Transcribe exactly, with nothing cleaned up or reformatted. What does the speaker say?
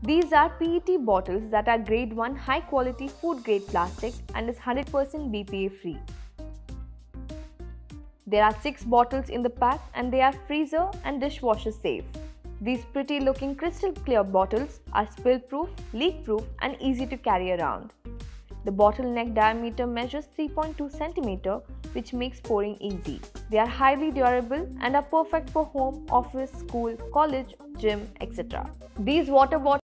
These are P E T bottles that are grade one high quality food grade plastic and is one hundred percent B P A free. There are six bottles in the pack and they are freezer and dishwasher safe. These pretty looking crystal clear bottles are spill proof, leak proof and easy to carry around. The bottle neck diameter measures three point two centimeters, which makes pouring easy. They are highly durable and are perfect for home, office, school, college, gym, et cetera. These water bottles